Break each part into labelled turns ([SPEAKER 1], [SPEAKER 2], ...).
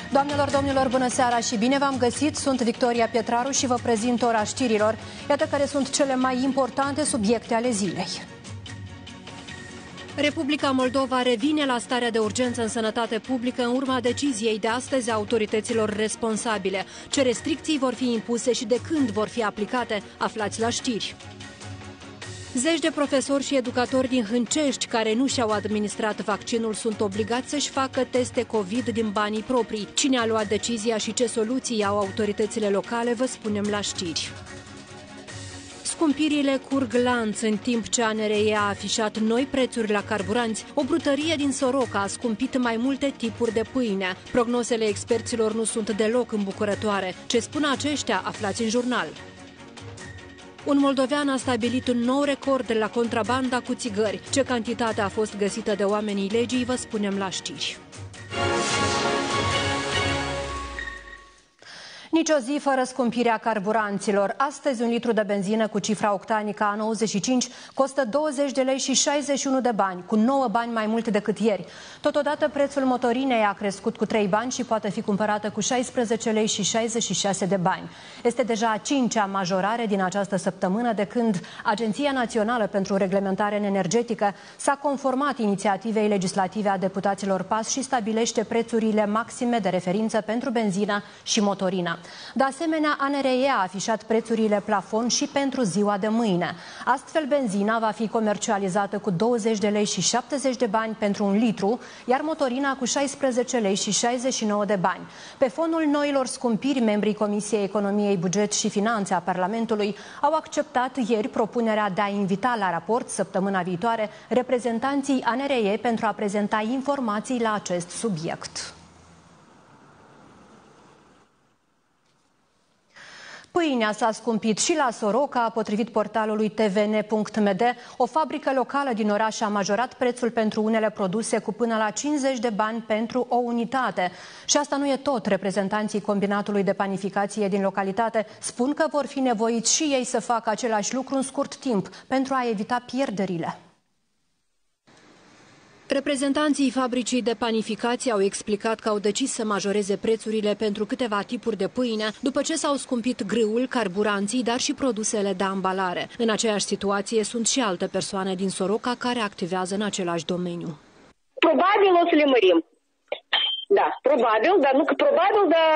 [SPEAKER 1] Doamnelor, domnilor, bună seara și bine v-am găsit! Sunt Victoria Pietraru și vă prezint ora știrilor. Iată care sunt cele mai importante subiecte ale zilei. Republica Moldova revine la starea de urgență în sănătate publică în urma deciziei de astăzi a autorităților responsabile. Ce restricții vor fi impuse și de când vor fi aplicate? Aflați la știri. Zeci de profesori și educatori din Hâncești care nu și-au administrat vaccinul sunt obligați să-și facă teste COVID din banii proprii. Cine a luat decizia și ce soluții au autoritățile locale, vă spunem la știri. Scumpirile curg lanț în timp ce ANRE a afișat noi prețuri la carburanți. O brutărie din Soroca a scumpit mai multe tipuri de pâine. Prognozele experților nu sunt deloc îmbucurătoare. Ce spun aceștia, aflați în jurnal. Un moldovean a stabilit un nou record la contrabanda cu țigări. Ce cantitate a fost găsită de oamenii legii, vă spunem la știri. Nici o zi fără scumpirea carburanților. Astăzi un litru de benzină cu cifra octanică A95 costă 20 de lei și 61 de bani, cu 9 bani mai mult decât ieri. Totodată prețul motorinei a crescut cu 3 bani și poate fi cumpărată cu 16 lei și 66 de bani. Este deja a 5-a majorare din această săptămână de când Agenția Națională pentru Reglementare Energetică s-a conformat inițiativei legislative a deputaților PAS și stabilește prețurile maxime de referință pentru benzină și motorină. De asemenea, ANRE a afișat prețurile plafon și pentru ziua de mâine. Astfel, benzina va fi comercializată cu 20 de lei și 70 de bani pentru un litru, iar motorina cu 16 lei și 69 de bani. Pe fonul noilor scumpiri, membrii Comisiei Economiei, Buget și Finanțe a Parlamentului au acceptat ieri propunerea de a invita la raport săptămâna viitoare reprezentanții ANRE pentru a prezenta informații la acest subiect. Pâinea s-a scumpit și la Soroca, potrivit portalului tvn.md. O fabrică locală din oraș a majorat prețul pentru unele produse cu până la 50 de bani pentru o unitate. Și asta nu e tot. Reprezentanții combinatului de panificație din localitate spun că vor fi nevoiți și ei să facă același lucru în scurt timp pentru a evita pierderile. Reprezentanții fabricii de panificație au explicat că au decis să majoreze prețurile pentru câteva tipuri de pâine după ce s-au scumpit grâul, carburanții, dar și produsele de ambalare. În aceeași situație sunt și alte persoane din Soroca care activează în același domeniu.
[SPEAKER 2] Probabil o să le mărim. Da, probabil, dar nu că probabil, dar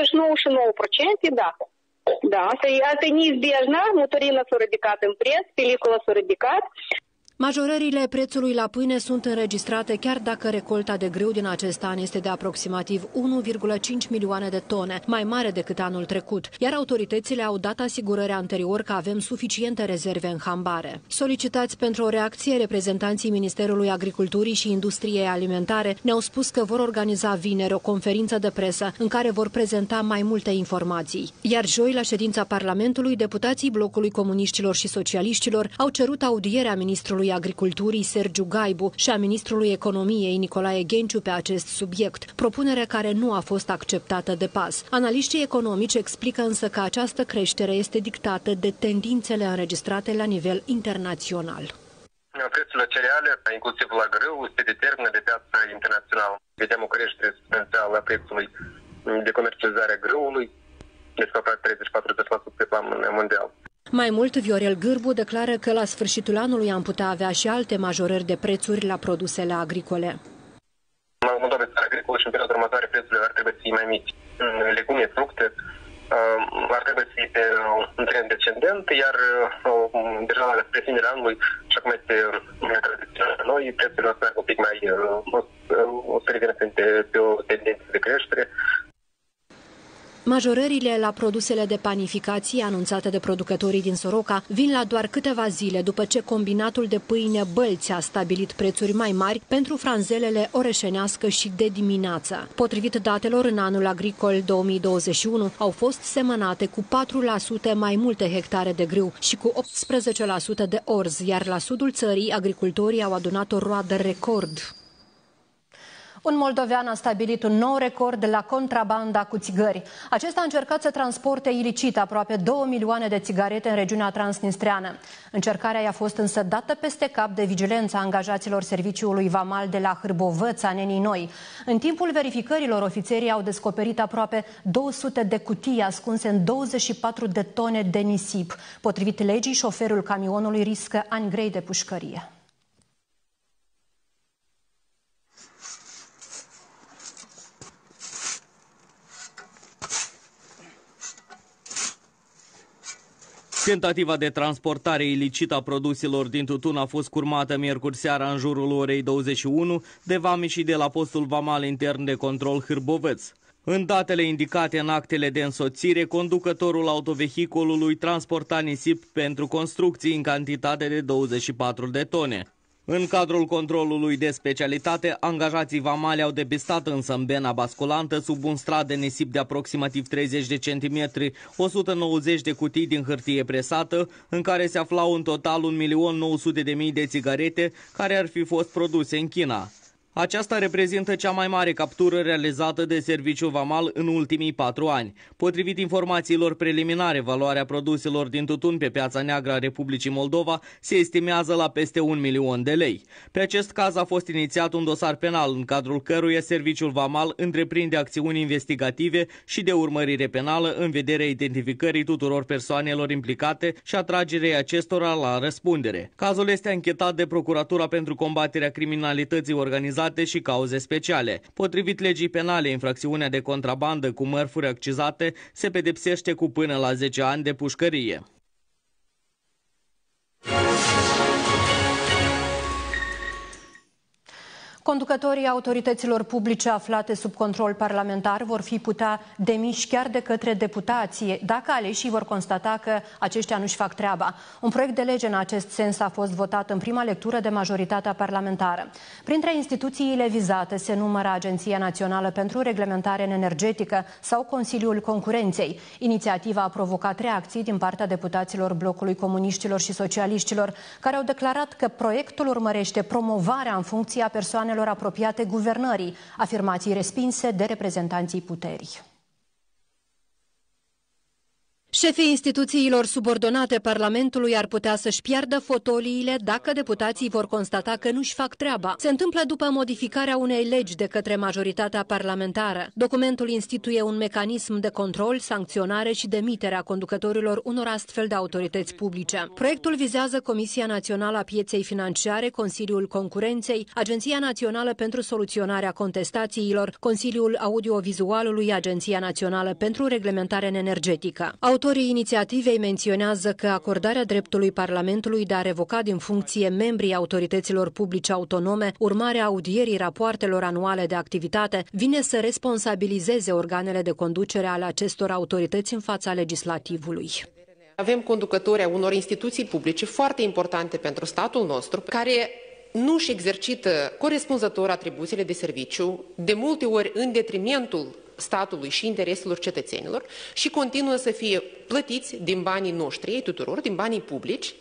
[SPEAKER 2] 99,9%, da. Da, asta e neizbежно, motorina s-a ridicat în preț, pelicula s-a ridicat.
[SPEAKER 1] Majorările prețului la pâine sunt înregistrate chiar dacă recolta de grâu din acest an este de aproximativ 1,5 milioane de tone, mai mare decât anul trecut, iar autoritățile au dat asigurări anterior că avem suficiente rezerve în hambare. Solicitați pentru o reacție, reprezentanții Ministerului Agriculturii și Industriei Alimentare ne-au spus că vor organiza vineri o conferință de presă în care vor prezenta mai multe informații. Iar joi, la ședința Parlamentului, deputații Blocului Comuniștilor și Socialiștilor au cerut audierea ministrului Agriculturii Sergiu Gaibu și a ministrului Economiei Nicolae Ghenciu pe acest subiect, propunere care nu a fost acceptată de PAS. Analiștii economici explică însă că această creștere este dictată de tendințele înregistrate la nivel internațional.
[SPEAKER 3] Prețurile cereale, inclusiv la grâu, se determină de piața internațională. Vedem o creștere substanțială a prețului de comercializare a grâului, deci aproape 30-40% pe plan mondial.
[SPEAKER 1] Mai mult, Viorel Gârbu declară că la sfârșitul anului am putea avea și alte majorări de prețuri la produsele agricole.
[SPEAKER 3] În Moldova, țara agricolă și în perioada următoare prețurile ar trebui să fie mai mici. Legume, fructe ar trebui să fie pe un trend descendent, iar deja la prefinirea anului, așa cum este tradițional noi, prețurile o să meargă un pic mai o să revină pe o tendință de creștere.
[SPEAKER 1] Majorările la produsele de panificație anunțate de producătorii din Soroca vin la doar câteva zile după ce combinatul de pâine Bălți a stabilit prețuri mai mari pentru franzelele orășenească și de dimineață. Potrivit datelor, în anul agricol 2021 au fost semănate cu 4% mai multe hectare de grâu și cu 18% de orz, iar la sudul țării agricultorii au adunat o roadă record. Un moldovean a stabilit un nou record la contrabanda cu țigări. Acesta a încercat să transporte ilicit aproape 2 milioane de țigarete în regiunea transnistreană. Încercarea i-a fost însă dată peste cap de vigilența angajaților serviciului vamal de la Hârbovăța, Nenii Noi. În timpul verificărilor, ofițerii au descoperit aproape 200 de cutii ascunse în 24 de tone de nisip. Potrivit legii, șoferul camionului riscă ani grei de pușcărie.
[SPEAKER 4] Tentativa de transportare ilicită a produselor din tutun a fost curmată miercuri seara în jurul orei 21 de vamișii de la postul vamal intern de control Hârbovăț. În datele indicate în actele de însoțire, conducătorul autovehiculului transporta nisip pentru construcții în cantitate de 24 de tone. În cadrul controlului de specialitate, angajații vamali au depistat însă în bena basculantă sub un strat de nisip de aproximativ 30 de centimetri, 190 de cutii din hârtie presată, în care se aflau în total 1.900.000 de țigarete care ar fi fost produse în China. Aceasta reprezintă cea mai mare captură realizată de serviciul vamal în ultimii 4 ani. Potrivit informațiilor preliminare, valoarea produselor din tutun pe piața neagră a Republicii Moldova se estimează la peste 1 milion de lei. Pe acest caz a fost inițiat un dosar penal, în cadrul căruia serviciul vamal întreprinde acțiuni investigative și de urmărire penală în vederea identificării tuturor persoanelor implicate și atragerii acestora la răspundere. Cazul este anchetat de Procuratura pentru combaterea criminalității organizate și cauze speciale. Potrivit legii penale, infracțiunea de contrabandă cu mărfuri accizate se pedepsește cu până la 10 ani de pușcărie.
[SPEAKER 1] Conducătorii autorităților publice aflate sub control parlamentar vor fi putea demiși chiar de către deputații, dacă aleșii vor constata că aceștia nu-și fac treaba. Un proiect de lege în acest sens a fost votat în prima lectură de majoritatea parlamentară. Printre instituțiile vizate se numără Agenția Națională pentru Reglementare Energetică sau Consiliul Concurenței. Inițiativa a provocat reacții din partea deputaților blocului comuniștilor și socialiștilor, care au declarat că proiectul urmărește promovarea în funcție a persoanelor apropiate guvernării, afirmații respinse de reprezentanții puterii. Șefii instituțiilor subordonate Parlamentului ar putea să-și piardă fotoliile dacă deputații vor constata că nu-și fac treaba. Se întâmplă după modificarea unei legi de către majoritatea parlamentară. Documentul instituie un mecanism de control, sancționare și demiterea conducătorilor unor astfel de autorități publice. Proiectul vizează Comisia Națională a Pieței Financiare, Consiliul Concurenței, Agenția Națională pentru Soluționarea Contestațiilor, Consiliul Audiovizualului, Agenția Națională pentru Reglementare Energetică. Autorii inițiativei menționează că acordarea dreptului Parlamentului de a revoca din funcție membrii autorităților publice autonome, urmare a audierii rapoartelor anuale de activitate, vine să responsabilizeze organele de conducere ale acestor autorități în fața legislativului.
[SPEAKER 5] Avem conducători a unor instituții publice foarte importante pentru statul nostru, care nu își exercită corespunzător atribuțiile de serviciu, de multe ori în detrimentul statului și intereselor cetățenilor și continuă să fie plătiți din banii noștri, ei tuturor, din banii publici,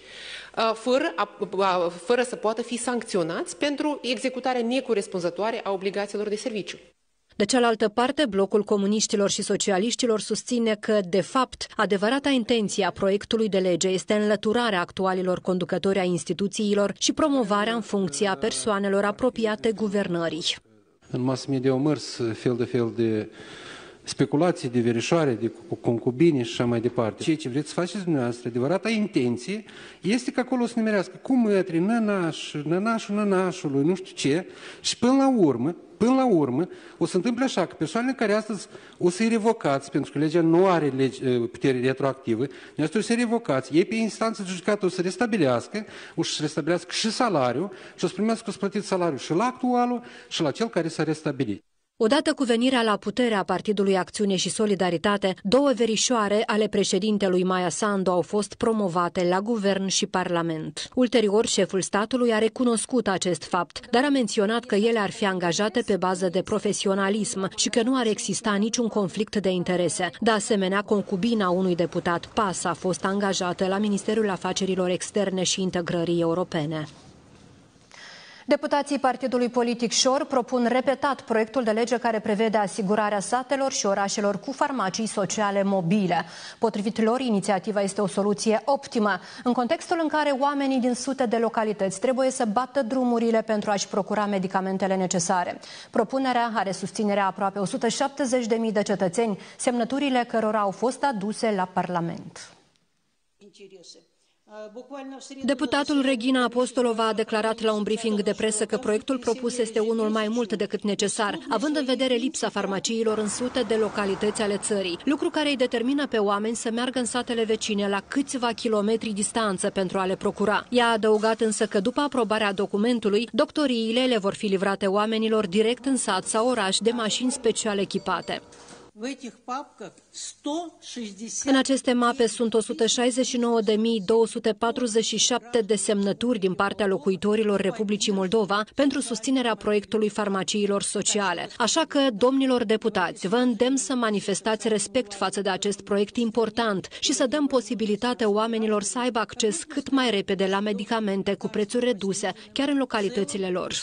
[SPEAKER 5] fără să poată fi sancționați pentru executarea necorespunzătoare a obligațiilor de serviciu.
[SPEAKER 1] De cealaltă parte, blocul comuniștilor și socialiștilor susține că, de fapt, adevărata intenție a proiectului de lege este înlăturarea actualilor conducători ai instituțiilor și promovarea în funcție a persoanelor apropiate guvernării.
[SPEAKER 6] În mass media au mers fel de speculații, de verișoare, de concubine și așa mai departe. Ceea ce vreți să faceți dumneavoastră, adevărata intenție, este că acolo să nimerească cu mătri, nănașul nănașului, nu știu ce, și până la urmă, o să întâmple așa, că persoanele care astăzi o să-i revocați, pentru că legea nu are putere retroactivă, dumneavoastră o să-i revocați, ei pe instanță judecată o să restabilească, o să restabilească și salariul și o să primească o să plătiți salariul și la actualul și la cel care s-a restabilit.
[SPEAKER 1] Odată cu venirea la putere a Partidului Acțiune și Solidaritate, 2 verișoare ale președintelui Maia Sandu au fost promovate la guvern și parlament. Ulterior, șeful statului a recunoscut acest fapt, dar a menționat că ele ar fi angajate pe bază de profesionalism și că nu ar exista niciun conflict de interese. De asemenea, concubina unui deputat PAS a fost angajată la Ministerul Afacerilor Externe și Integrării Europene. Deputații Partidului Politic Șor propun repetat proiectul de lege care prevede asigurarea satelor și orașelor cu farmacii sociale mobile. Potrivit lor, inițiativa este o soluție optimă, în contextul în care oamenii din sute de localități trebuie să bată drumurile pentru a-și procura medicamentele necesare. Propunerea are susținerea aproape 170.000 de cetățeni, semnăturile cărora au fost aduse la Parlament.
[SPEAKER 7] Deputatul Regina Apostolova a declarat la un briefing de presă că proiectul propus este unul mai mult decât necesar, având în vedere lipsa farmaciilor în sute de localități ale țării, lucru care îi determină pe oameni să meargă în satele vecine la câțiva kilometri distanță pentru a le procura. Ea a adăugat însă că după aprobarea documentului, doctoriile le vor fi livrate oamenilor direct în sat sau oraș de mașini special echipate. În aceste mape sunt 169.247 de semnături din partea locuitorilor Republicii Moldova pentru susținerea proiectului farmaciilor sociale. Așa că, domnilor deputați, vă îndemn să manifestați respect față de acest proiect important și să dăm posibilitatea oamenilor să aibă acces cât mai repede la medicamente cu prețuri reduse, chiar în localitățile lor.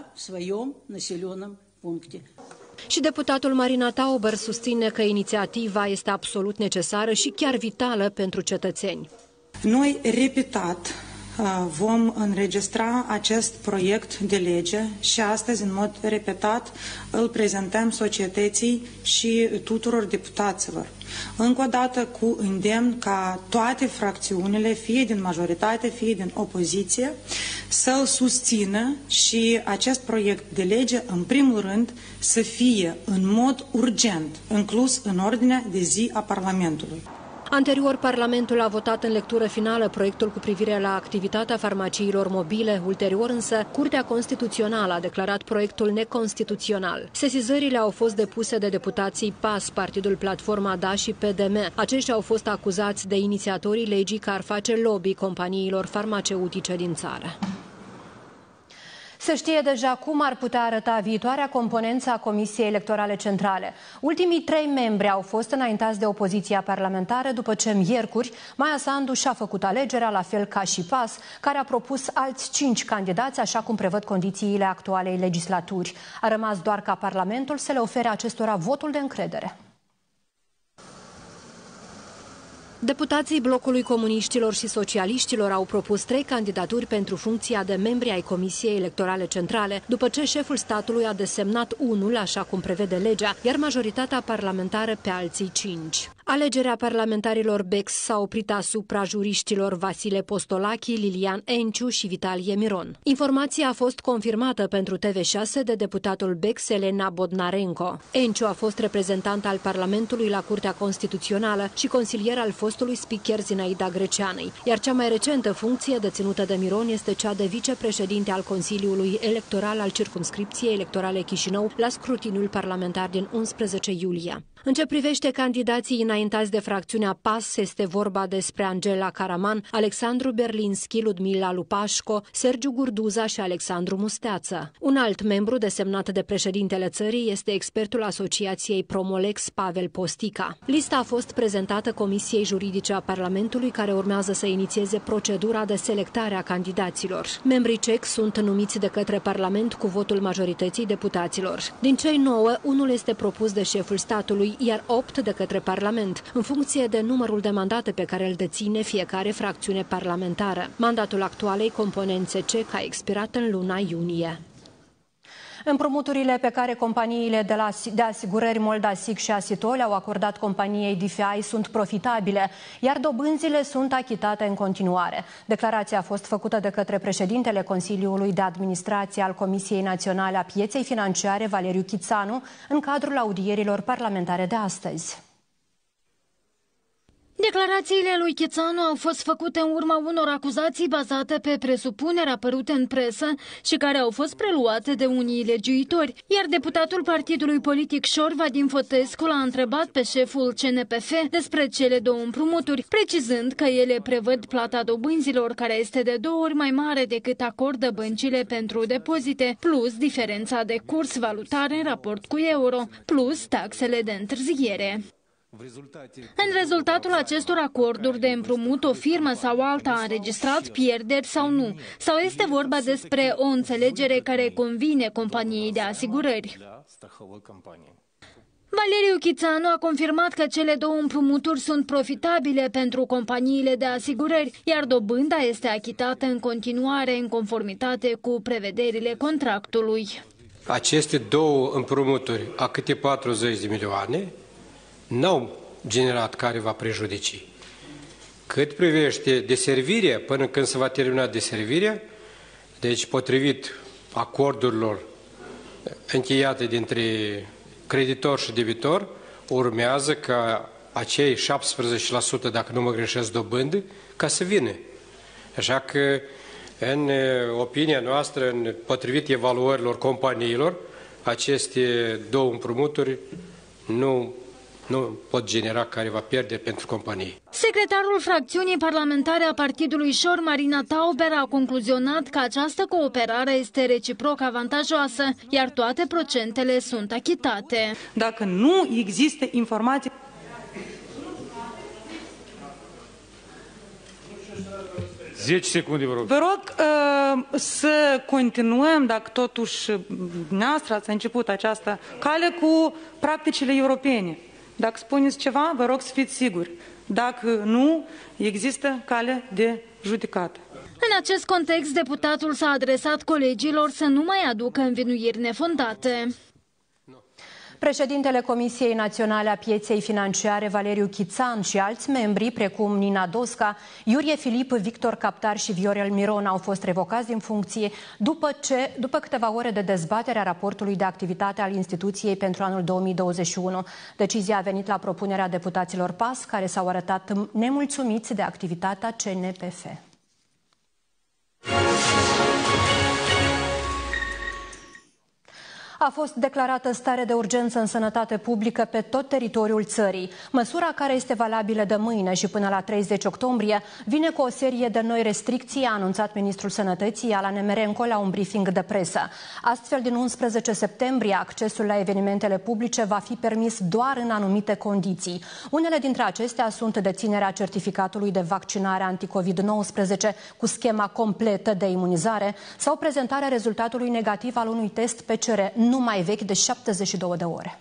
[SPEAKER 7] Și deputatul Marina Tauber susține că inițiativa este absolut necesară și chiar vitală pentru cetățeni.
[SPEAKER 8] Noi, repetat, vom înregistra acest proiect de lege și astăzi, în mod repetat, îl prezentăm societății și tuturor deputaților. Încă o dată cu îndemn ca toate fracțiunile, fie din majoritate, fie din opoziție, să-l susțină și acest proiect de lege, în primul rând, să fie în mod urgent inclus în ordinea de zi a Parlamentului.
[SPEAKER 7] Anterior, Parlamentul a votat în lectură finală proiectul cu privire la activitatea farmaciilor mobile. Ulterior însă, Curtea Constituțională a declarat proiectul neconstituțional. Sesizările au fost depuse de deputații PAS, Partidul Platforma Da și PDM. Aceștia au fost acuzați de inițiatorii legii că ar face lobby companiilor farmaceutice din țară.
[SPEAKER 1] Se știe deja cum ar putea arăta viitoarea componență a Comisiei Electorale Centrale. Ultimii 3 membri au fost înaintați de opoziția parlamentară după ce miercuri Maia Sandu și-a făcut alegerea, la fel ca și PAS, care a propus alți 5 candidați, așa cum prevăd condițiile actualei legislaturi. A rămas doar ca Parlamentul să le ofere acestora votul de încredere.
[SPEAKER 7] Deputații Blocului Comuniștilor și Socialiștilor au propus 3 candidaturi pentru funcția de membri ai Comisiei Electorale Centrale, după ce șeful statului a desemnat unul, așa cum prevede legea, iar majoritatea parlamentară pe alții 5. Alegerea parlamentarilor BEX s-a oprit asupra juriștilor Vasile Postolachi, Lilian Enciu și Vitalie Miron. Informația a fost confirmată pentru TV6 de deputatul BEX Elena Bodnarenko. Enciu a fost reprezentant al Parlamentului la Curtea Constituțională și consilier al fostului speaker Zinaida Greceanei, iar cea mai recentă funcție deținută de Miron este cea de vicepreședinte al Consiliului Electoral al Circumscripției Electorale Chișinău la scrutiniul parlamentar din 11 iulie. În ce privește candidații înaintați de fracțiunea PAS, este vorba despre Angela Caraman, Alexandru Berlinski, Ludmila Lupașco, Sergiu Gurduza și Alexandru Musteață. Un alt membru desemnat de președintele țării este expertul Asociației Promolex, Pavel Postica. Lista a fost prezentată Comisiei Juridice a Parlamentului, care urmează să inițieze procedura de selectare a candidaților. Membrii CEC sunt numiți de către Parlament cu votul majorității deputaților. Din cei 9, unul este propus de șeful statului, iar 8 de către Parlament, în funcție de numărul de mandate pe care îl deține fiecare fracțiune parlamentară. Mandatul actualei componențe CEC a expirat în luna iunie.
[SPEAKER 1] Împrumuturile pe care companiile de asigurări Moldasic și Asitol au acordat companiei DFI sunt profitabile, iar dobânzile sunt achitate în continuare. Declarația a fost făcută de către președintele Consiliului de Administrație al Comisiei Naționale a Pieței Financiare, Valeriu Chițanu, în cadrul audierilor parlamentare de astăzi.
[SPEAKER 9] Declarațiile lui Chițanu au fost făcute în urma unor acuzații bazate pe presupuneri apărute în presă și care au fost preluate de unii legiuitori, iar deputatul Partidului Politic Șor, Vadim Fotescu, l-a întrebat pe șeful CNPF despre cele 2 împrumuturi, precizând că ele prevăd plata dobânzilor, care este de 2 ori mai mare decât acordă băncile pentru depozite, plus diferența de curs valutar în raport cu euro, plus taxele de întârziere. În rezultatul acestor acorduri de împrumut, o firmă sau alta a înregistrat pierderi sau nu? Sau este vorba despre o înțelegere care convine companiei de asigurări? Valeriu Chițanu a confirmat că cele două împrumuturi sunt profitabile pentru companiile de asigurări, iar dobânda este achitată în continuare în conformitate cu prevederile contractului.
[SPEAKER 6] Aceste două împrumuturi a câte 40 de milioane n-au generat careva prejudicii. Cât privește deservirea, până când se va termina deservirea, deci potrivit acordurilor încheiate dintre creditor și debitor, urmează ca acei 17%, dacă nu mă greșesc, dobândă, ca să vină. Așa că, în opinia noastră, potrivit evaluărilor companiilor, aceste două împrumuturi nu pot genera careva pierderi pentru companii.
[SPEAKER 9] Secretarul fracțiunii parlamentare a Partidului Șor, Marina Tauber, a concluzionat că această cooperare este reciproc avantajoasă, iar toate procentele sunt achitate.
[SPEAKER 8] Dacă nu există informații... Vă rog să continuăm, dacă totuși dumneavoastră ați început această cale, cu practicile europene. Dacă spuneți ceva, vă rog să fiți siguri. Dacă nu, există cale de judecată.
[SPEAKER 9] În acest context, deputatul s-a adresat colegilor să nu mai aducă învinuiri nefondate.
[SPEAKER 1] Președintele Comisiei Naționale a Pieței Financiare, Valeriu Chițan, și alți membri, precum Nina Dosca, Iurie Filip, Victor Captar și Viorel Miron, au fost revocați din funcție după câteva ore de dezbatere a raportului de activitate al instituției pentru anul 2021. Decizia a venit la propunerea deputaților PAS, care s-au arătat nemulțumiți de activitatea CNPF. A fost declarată stare de urgență în sănătate publică pe tot teritoriul țării. Măsura, care este valabilă de mâine și până la 30 octombrie, vine cu o serie de noi restricții, a anunțat ministrul Sănătății Alan Nemerenco la un briefing de presă. Astfel, din 11 septembrie, accesul la evenimentele publice va fi permis doar în anumite condiții. Unele dintre acestea sunt deținerea certificatului de vaccinare anti-COVID-19 cu schema completă de imunizare sau prezentarea rezultatului negativ al unui test PCR nu mai vechi de 72 de ore.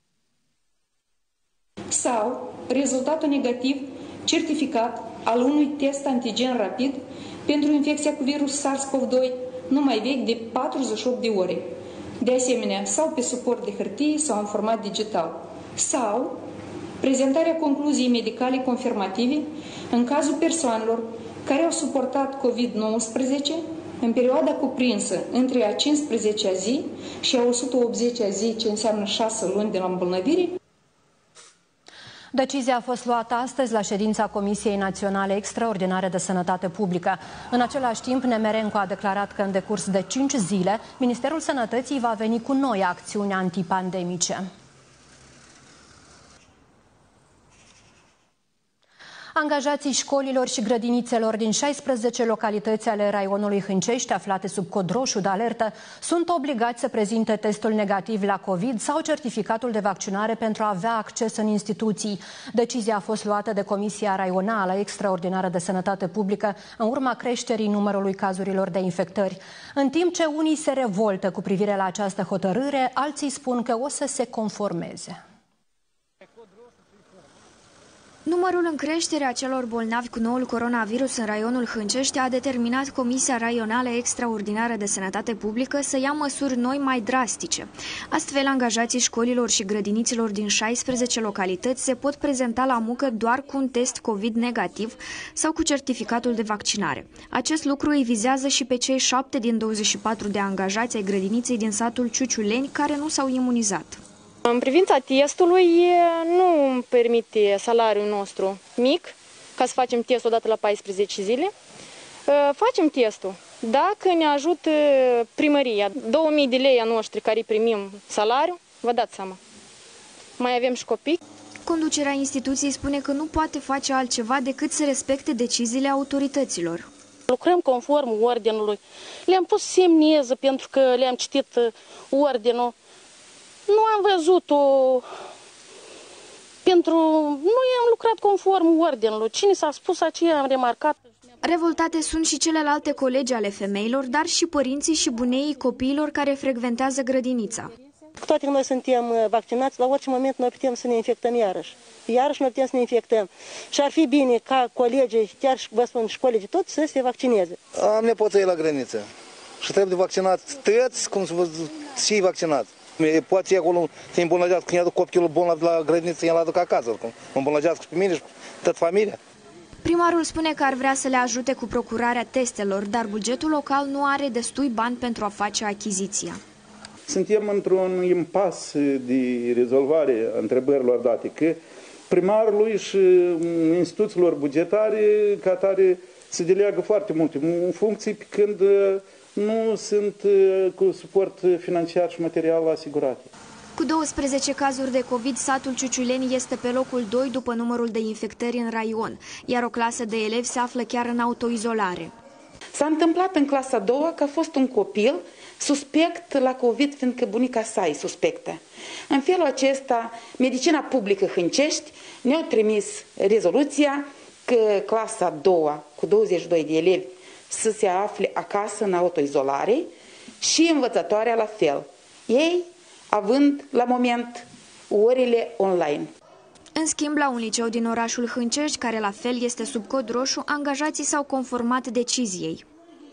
[SPEAKER 10] Sau rezultatul negativ certificat al unui test antigen rapid pentru infecția cu virus SARS-CoV-2 nu mai vechi de 48 de ore. De asemenea, sau pe suport de hârtie sau în format digital. Sau prezentarea concluziei medicale confirmative în cazul persoanelor care au suportat COVID-19 în perioada cuprinsă între a 15-a zi și a 180-a zi, ce înseamnă 6 luni de la îmbolnăvire.
[SPEAKER 1] Decizia a fost luată astăzi la ședința Comisiei Naționale Extraordinare de Sănătate Publică. În același timp, Nemerenco a declarat că în decurs de 5 zile, Ministerul Sănătății va veni cu noi acțiuni antipandemice. Angajații școlilor și grădinițelor din 16 localități ale raionului Hâncești, aflate sub cod roșu de alertă, sunt obligați să prezinte testul negativ la COVID sau certificatul de vaccinare pentru a avea acces în instituții. Decizia a fost luată de Comisia Raională Extraordinară de Sănătate Publică în urma creșterii numărului cazurilor de infectări. În timp ce unii se revoltă cu privire la această hotărâre, alții spun că o să se conformeze.
[SPEAKER 11] Numărul în creștere a celor bolnavi cu noul coronavirus în raionul Hâncești a determinat Comisia Raională Extraordinară de Sănătate Publică să ia măsuri noi mai drastice. Astfel, angajații școlilor și grădiniților din 16 localități se pot prezenta la muncă doar cu un test COVID negativ sau cu certificatul de vaccinare. Acest lucru îi vizează și pe cei 7 din 24 de angajați ai grădiniței din satul Ciuciuleni care nu s-au imunizat.
[SPEAKER 12] În privința testului, nu îmi permite salariul nostru mic ca să facem testul odată la 14 zile. Facem testul. Dacă ne ajută primăria, 2000 de lei a noștri care primim salariu, vă dați seama. Mai avem și copii.
[SPEAKER 11] Conducerea instituției spune că nu poate face altceva decât să respecte deciziile autorităților.
[SPEAKER 12] Lucrăm conform ordinului. Le-am pus semneză pentru că le-am citit ordinul. Nu am văzut-o
[SPEAKER 13] Noi am lucrat conform ordinului. Cine s-a spus aceea am remarcat.
[SPEAKER 11] Revoltate sunt și celelalte colegi ale femeilor, dar și părinții și buneii copiilor care frecventează grădinița.
[SPEAKER 13] Cu toate că noi suntem vaccinați, la orice moment noi putem să ne infectăm iarăși. Iarăși noi putem să ne infectăm. Și ar fi bine ca colegii, chiar vă spun și colegii toți, să se vaccineze.
[SPEAKER 14] Am nepoții la grădiniță și trebuie vaccinați toți, cum să vă și vaccinați. Poate acolo să îmbolnăvească, când aduc copilul bolnav la grădiniță, el aduc acasă, cum îmbolnăvească pe mine și toată familia.
[SPEAKER 11] Primarul spune că ar vrea să le ajute cu procurarea testelor, dar bugetul local nu are destui bani pentru a face achiziția.
[SPEAKER 15] Suntem într-un impas de rezolvare a întrebărilor date, că primarului și instituțiilor bugetare ca tare se deleagă foarte multe funcții când nu sunt cu suport financiar și material asigurate.
[SPEAKER 11] Cu 12 cazuri de COVID, satul Ciuciuleni este pe locul 2 după numărul de infectări în raion, iar o clasă de elevi se află chiar în autoizolare.
[SPEAKER 16] S-a întâmplat în clasa a doua că a fost un copil suspect la COVID, fiindcă bunica sa e suspectă. În felul acesta, Medicina Publică Hâncești ne-a trimis rezoluția că clasa a doua, cu 22 de elevi, să se afle acasă în autoizolare și învățătoarea la fel. Ei având la moment orele online.
[SPEAKER 11] În schimb, la un liceu din orașul Hâncești, care la fel este sub cod roșu, angajații s-au conformat deciziei.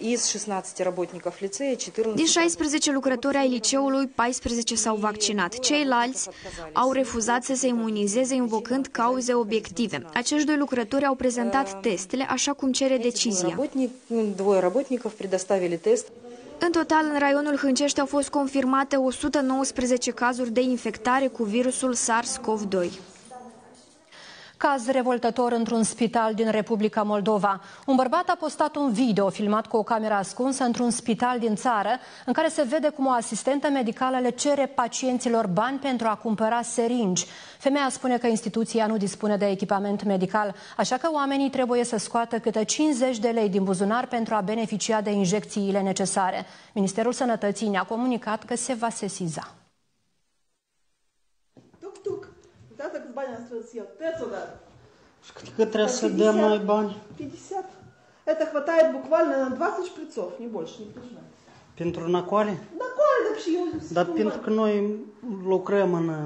[SPEAKER 11] Din 16 lucrători ai liceului, 14 s-au vaccinat. Ceilalți au refuzat să se imunizeze, invocând cauze obiective. Acești doi lucrători au prezentat testele, așa cum cere decizia. În total, în raionul Hâncești au fost confirmate 119 cazuri de infectare cu virusul SARS-CoV-2.
[SPEAKER 1] Caz revoltător într-un spital din Republica Moldova. Un bărbat a postat un video filmat cu o cameră ascunsă într-un spital din țară, în care se vede cum o asistentă medicală le cere pacienților bani pentru a cumpăra seringi. Femeia spune că instituția nu dispune de echipament medical, așa că oamenii trebuie să scoată câte 50 de lei din buzunar pentru a beneficia de injecțiile necesare. Ministerul Sănătății ne-a comunicat că se va sesiza.
[SPEAKER 17] Asta câți bani am strâns eu? Тец удар.
[SPEAKER 18] Și cât trebuie să dăm noi bani?
[SPEAKER 17] 50. Это хватает буквально на 20 шприцов, не больше, не нужно.
[SPEAKER 18] Pentru nacoale?
[SPEAKER 17] Nacoale, dar și eu...
[SPEAKER 18] Dar pentru că noi lucrăm în...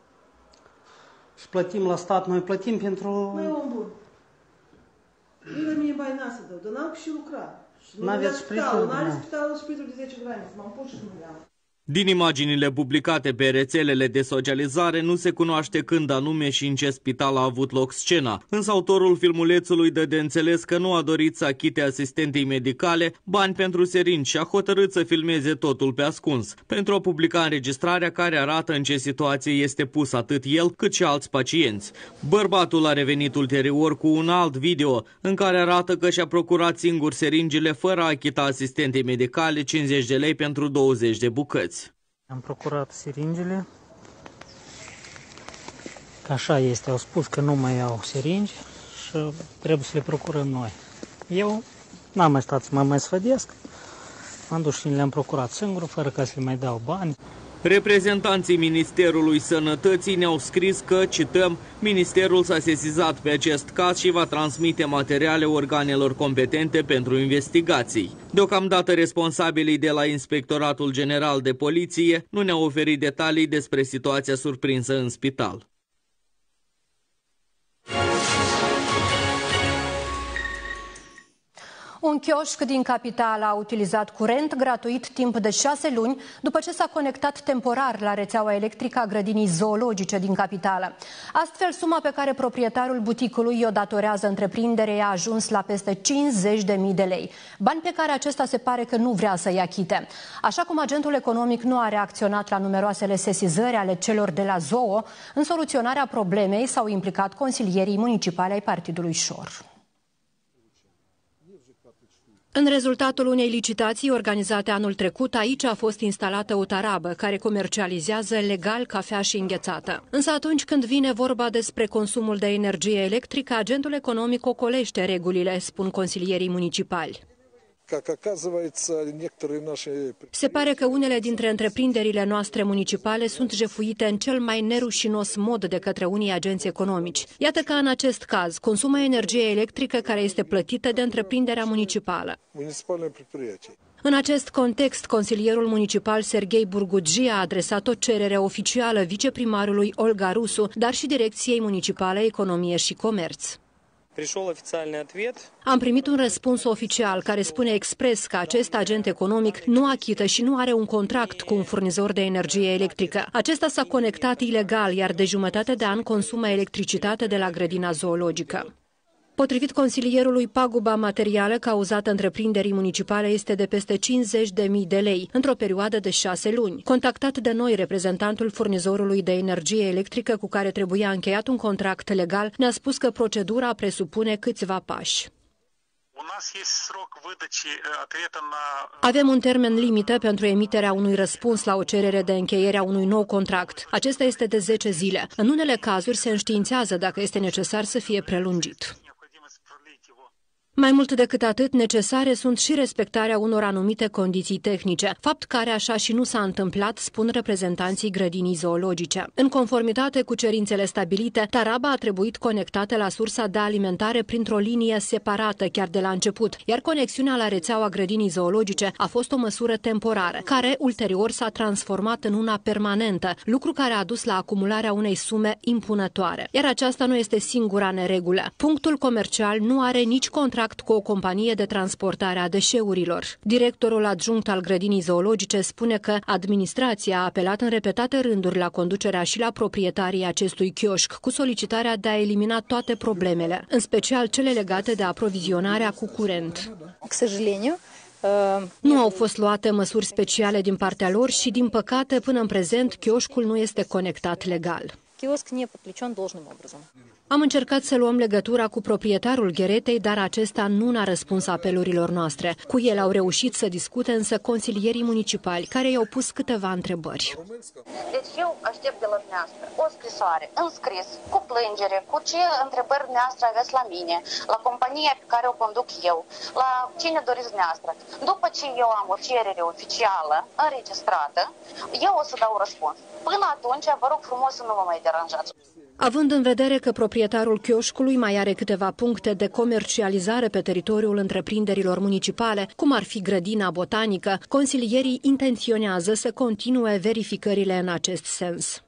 [SPEAKER 18] și plătim la stat, noi plătim pentru...
[SPEAKER 17] Măi, om bun. Eu la mine bani n-a să dau, dar n-am și lucra.
[SPEAKER 18] N-aveți șprițul?
[SPEAKER 17] N-are spitalul șprițul de 10 grame, să m-am pus și nu le-am.
[SPEAKER 4] Din imaginile publicate pe rețelele de socializare nu se cunoaște când anume și în ce spital a avut loc scena, însă autorul filmulețului dă de înțeles că nu a dorit să achite asistentei medicale bani pentru seringi și a hotărât să filmeze totul pe ascuns, pentru a publica înregistrarea care arată în ce situație este pus atât el cât și alți pacienți. Bărbatul a revenit ulterior cu un alt video în care arată că și-a procurat singur seringile fără a achita asistentei medicale 50 de lei pentru 20 de bucăți.
[SPEAKER 18] Am procurat siringile, că așa este, au spus că nu mai au siringi și trebuie să le procurăm noi. Eu n-am mai stat să mă mai sfădesc, am dus și le-am procurat singur, fără ca să le mai dau bani.
[SPEAKER 4] Reprezentanții Ministerului Sănătății ne-au scris că, cităm, Ministerul s-a sesizat pe acest caz și va transmite materiale organelor competente pentru investigații. Deocamdată responsabilii de la Inspectoratul General de Poliție nu ne-au oferit detalii despre situația surprinsă în spital.
[SPEAKER 1] Un chioșc din capitală a utilizat curent gratuit timp de 6 luni după ce s-a conectat temporar la rețeaua electrică a grădinii zoologice din capitală. Astfel, suma pe care proprietarul buticului i-o datorează întreprinderei a ajuns la peste 50.000 de lei, bani pe care acesta se pare că nu vrea să-i achite. Așa cum agentul economic nu a reacționat la numeroasele sesizări ale celor de la zoo, în soluționarea problemei s-au implicat consilierii municipale ai Partidului Șor. În rezultatul unei licitații organizate anul trecut, aici a fost instalată o tarabă care comercializează legal cafea și înghețată. Însă atunci când vine vorba despre consumul de energie electrică, agentul economic ocolește regulile, spun consilierii municipali.
[SPEAKER 7] Se pare că unele dintre întreprinderile noastre municipale sunt jefuite în cel mai nerușinos mod de către unii agenți economici. Iată că în acest caz consumă energie electrică care este plătită de întreprinderea municipală. În acest context, consilierul municipal Serghei Burgugi a adresat o cerere oficială viceprimarului Olga Rusu, dar și Direcției Municipale Economie și Comerț. Am primit un răspuns oficial care spune expres că acest agent economic nu achită și nu are un contract cu un furnizor de energie electrică. Acesta s-a conectat ilegal, iar de jumătate de an consumă electricitate de la grădina zoologică. Potrivit consilierului, paguba materială cauzată întreprinderii municipale este de peste 50.000 de lei, într-o perioadă de 6 luni. Contactat de noi, reprezentantul furnizorului de energie electrică cu care trebuia încheiat un contract legal, ne-a spus că procedura presupune câțiva pași. Avem un termen limită pentru emiterea unui răspuns la o cerere de încheiere a unui nou contract. Acesta este de 10 zile. În unele cazuri se înștiințează dacă este necesar să fie prelungit. Mai mult decât atât, necesare sunt și respectarea unor anumite condiții tehnice, fapt care așa și nu s-a întâmplat, spun reprezentanții grădinii zoologice. În conformitate cu cerințele stabilite, taraba a trebuit conectată la sursa de alimentare printr-o linie separată chiar de la început, iar conexiunea la rețeaua grădinii zoologice a fost o măsură temporară, care ulterior s-a transformat în una permanentă, lucru care a dus la acumularea unei sume impunătoare. Iar aceasta nu este singura neregulă. Punctul comercial nu are nici contract cu o companie de transportare a deșeurilor. Directorul adjunct al grădinii zoologice spune că administrația a apelat în repetate rânduri la conducerea și la proprietarii acestui chioșc cu solicitarea de a elimina toate problemele, în special cele legate de aprovizionarea cu curent. Nu au fost luate măsuri speciale din partea lor și, din păcate, până în prezent, chioșcul nu este conectat legal. Am încercat să luăm legătura cu proprietarul gheretei, dar acesta nu ne-a răspuns apelurilor noastre. Cu el au reușit să discute însă consilierii municipali, care i-au pus câteva întrebări.
[SPEAKER 19] Deci eu aștept de la dumneavoastră o scrisoare înscris, cu plângere, cu ce întrebări dumneavoastră aveți la mine, la compania pe care o conduc eu, la cine doriți dumneavoastră. După ce eu am o cerere oficială, înregistrată, eu o să dau răspuns. Până atunci, vă rog frumos să nu mă mai deranjați.
[SPEAKER 7] Având în vedere că proprietarul chioșcului mai are câteva puncte de comercializare pe teritoriul întreprinderilor municipale, cum ar fi grădina botanică, consilierii intenționează să continue verificările în acest sens.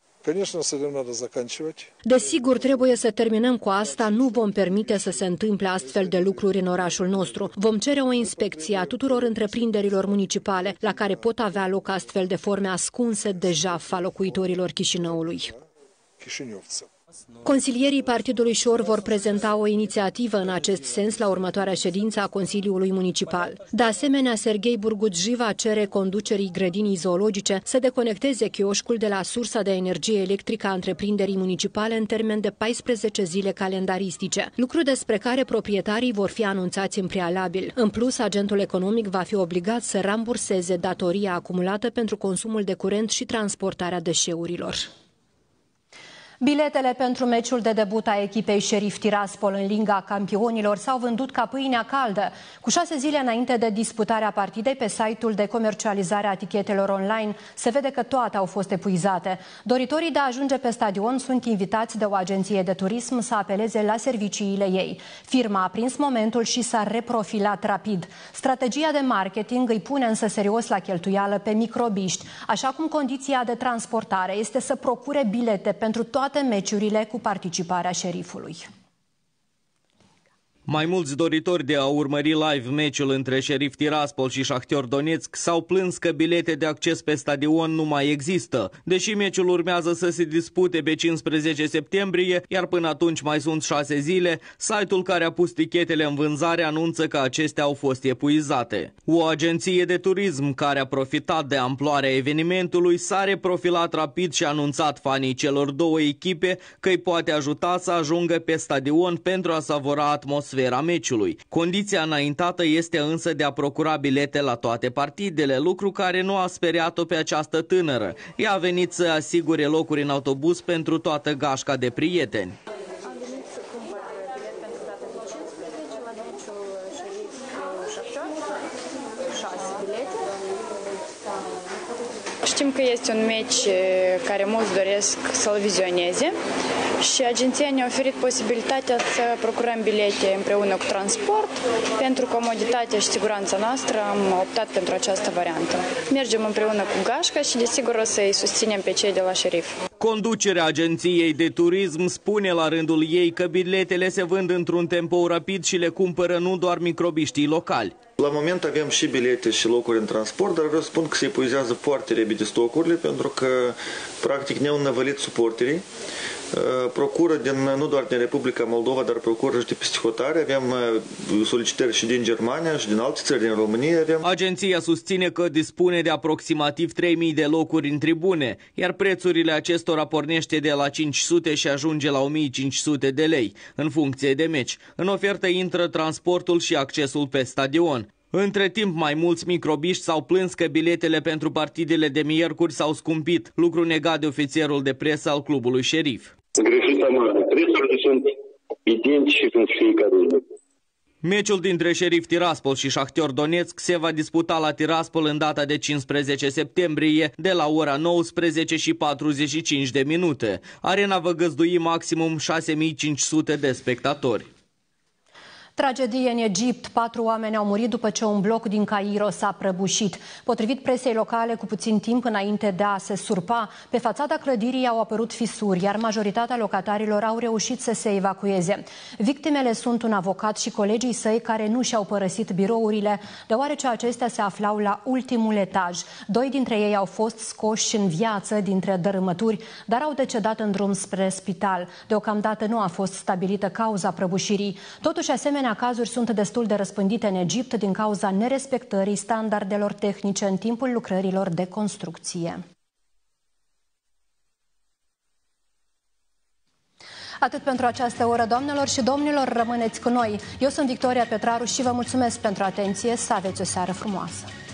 [SPEAKER 7] Desigur, trebuie să terminăm cu asta, nu vom permite să se întâmple astfel de lucruri în orașul nostru. Vom cere o inspecție a tuturor întreprinderilor municipale la care pot avea loc astfel de forme ascunse de jaf a locuitorilor Chișinăului. Consilierii Partidului Șor vor prezenta o inițiativă în acest sens la următoarea ședință a Consiliului Municipal. De asemenea, Serghei Burgugi va cere conducerii grădinii zoologice să deconecteze chioșcul de la sursa de energie electrică a întreprinderii municipale în termen de 14 zile calendaristice, lucru despre care proprietarii vor fi anunțați în prealabil. În plus, agentul economic va fi obligat să ramburseze datoria acumulată pentru consumul de curent și transportarea deșeurilor.
[SPEAKER 1] Biletele pentru meciul de debut a echipei Sheriff Tiraspol în Liga Campionilor s-au vândut ca pâinea caldă. Cu 6 zile înainte de disputarea partidei, pe site-ul de comercializare a tichetelor online se vede că toate au fost epuizate. Doritorii de a ajunge pe stadion sunt invitați de o agenție de turism să apeleze la serviciile ei. Firma a prins momentul și s-a reprofilat rapid. Strategia de marketing îi pune însă serios la cheltuială pe microbiști, așa cum condiția de transportare este să procure bilete pentru toate meciurile cu participarea șerifului.
[SPEAKER 4] Mai mulți doritori de a urmări live meciul între Sheriff Tiraspol și Shahtior Donetsk s-au plâns că bilete de acces pe stadion nu mai există. Deși meciul urmează să se dispute pe 15 septembrie, iar până atunci mai sunt 6 zile, site-ul care a pus tichetele în vânzare anunță că acestea au fost epuizate. O agenție de turism care a profitat de amploarea evenimentului s-a reprofilat rapid și a anunțat fanii celor două echipe că îi poate ajuta să ajungă pe stadion pentru a savora atmosfera meciului. Condiția înaintată este însă de a procura bilete la toate partidele, lucru care nu a speriat-o pe această tânără. Ea a venit să asigure locuri în autobuz pentru toată gașca de prieteni.
[SPEAKER 20] este un meci care mulți doresc să-l vizioneze și agenția ne-a oferit posibilitatea să procurăm bilete împreună cu transport. Pentru comoditatea și siguranța noastră am optat pentru această variantă. Mergem împreună cu gașca și desigur o să-i susținem pe cei de la șerif.
[SPEAKER 4] Conducerea agenției de turism spune la rândul ei că biletele se vând într-un tempo rapid și le cumpără nu doar microbiștii locali.
[SPEAKER 21] La moment avem și bilete și locuri în transport, dar vreau să spun că se epuizează foarte repede stocurile pentru că practic ne-au năvălit suporterii. Procură nu doar din Republica Moldova, dar procură și de peste hotare. Avem solicitări și din Germania și din alte țări, din România.
[SPEAKER 4] Agenția susține că dispune de aproximativ 3000 de locuri în tribune, iar prețurile acestora pornește de la 500 și ajunge la 1500 de lei, în funcție de meci. În ofertă intră transportul și accesul pe stadion. Între timp, mai mulți microbiști s-au plâns că biletele pentru partidele de miercuri s-au scumpit, lucru negat de ofițerul de presă al clubului șerif.
[SPEAKER 22] Greșit mare. Prețurile sunt identice pentru fiecare zi.
[SPEAKER 4] Meciul dintre Șerif Tiraspol și Șahtior Donetsk se va disputa la Tiraspol în data de 15 septembrie, de la ora 19:45. Arena va găzdui maximum 6500 de spectatori.
[SPEAKER 1] Tragedie în Egipt. 4 oameni au murit după ce un bloc din Cairo s-a prăbușit. Potrivit presei locale, cu puțin timp înainte de a se surpa, pe fațada clădirii au apărut fisuri, iar majoritatea locatarilor au reușit să se evacueze. Victimele sunt un avocat și colegii săi care nu și-au părăsit birourile, deoarece acestea se aflau la ultimul etaj. 2 dintre ei au fost scoși în viață dintre dărâmături, dar au decedat în drum spre spital. Deocamdată nu a fost stabilită cauza prăbușirii. Totuși, asemenea cazuri sunt destul de răspândite în Egipt din cauza nerespectării standardelor tehnice în timpul lucrărilor de construcție. Atât pentru această oră, doamnelor și domnilor, rămâneți cu noi. Eu sunt Victoria Petraru și vă mulțumesc pentru atenție. Să aveți o seară frumoasă.